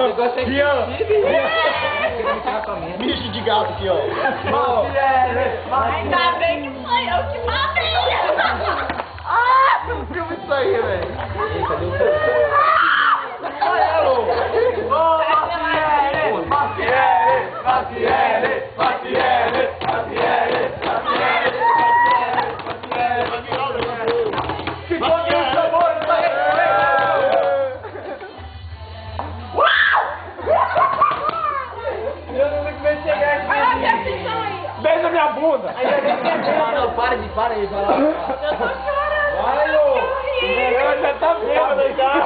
negócio é Aqui, ó. que Bicho de gato aqui, ó. Ainda bem que foi eu que matei. Ah, você não viu isso aí, velho. Cadê o Olha ela, ô. Ô, Maciele. Ficou aqui o sabor, isso aí. Eu não sei como é que chegar aqui. Olha a atenção aí. Beija minha bunda. Não, para aí, falar. Eu tô chorando. Vai, ô. Eu já tá vendo aí, já.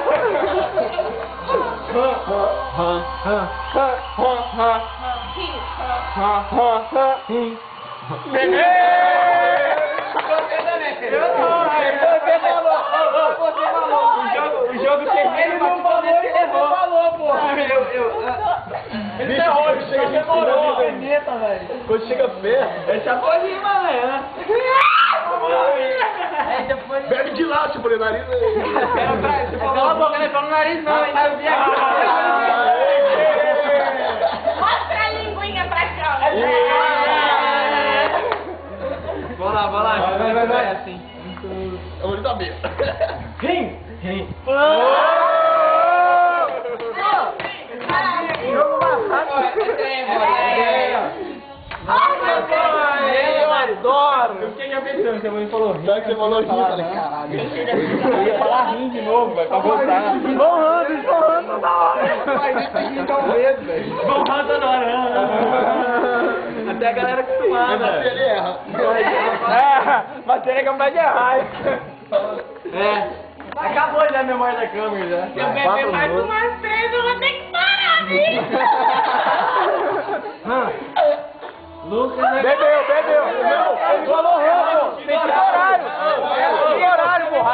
Bebê! Você também. Eu não, você falou. Você falou. O jogo que ele não falou, ele falou, porra. Ele errou, ele demorou. Quando chega perto, é chapolinho, mané. Bebe de lá, tipo, o nariz aí. Cala a boca, não é só no nariz, não. Hein? Mostra a linguinha pra cá. Vai lá. Vai assim. Eu vou lhe dar medo. Rim. Jogo marcado. Eu adoro. Eu fiquei já pensando, você falou rim. Sabe que você falou rim? Eu falei, caralho. Eu ia falar rim de novo, vai, pra voltar. Esborrando toda hora. Vai, rim dá um medo, velho. Esborrando toda hora. Até a galera acostumada. Mas ele erra. Mas ele é capaz de errar. Acabou já a memória da câmera, já. Se eu beber mais umas vezes, eu vou ter que parar, amigo. Bebeu. Não, ele falou ramo. Tem que horário. Tem horário, porra.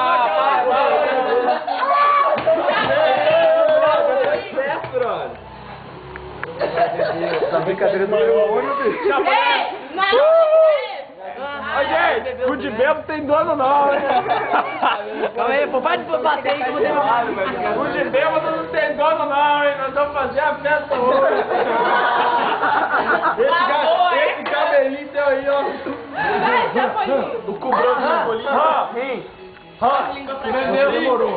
Essa brincadeira do meu olho, bicho. Ei, não. Ô, gente, o de bebo não tem dono, não. Calma aí, pô, para de bater aí que eu vou derrubar. O de bêbado não tem dono, não, hein? Nós vamos fazer a festa hoje. Esse cabelinho teu aí, ó. Já foi. O cobrão de bolinho. Demorou.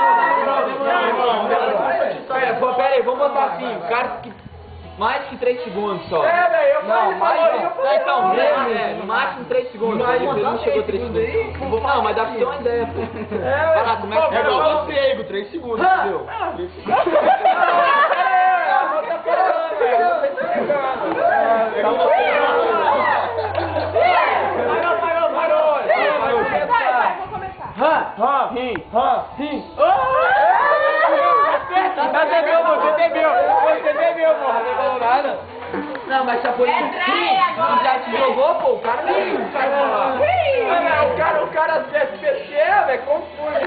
Pô, pera aí, vamos botar assim, o cara que... Mais que 3 segundos só. É, velho, eu Não, falei, então, no máximo 3 segundos. Ele não chegou a 3 segundos. Não, mas dá pra ter uma ideia, pô. Vai lá, começa a eu pego, 3 segundos, entendeu? Vai, vou começar. Você bebeu, porra, não falou nada. Não, mas Chapolin, agora. já te jogou, pô, o cara não. O cara do SPC, velho, confunde.